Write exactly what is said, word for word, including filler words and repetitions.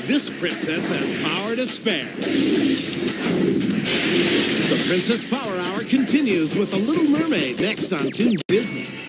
This princess has power to spare. The Princess Power Hour continues with The Little Mermaid next on Toon Disney.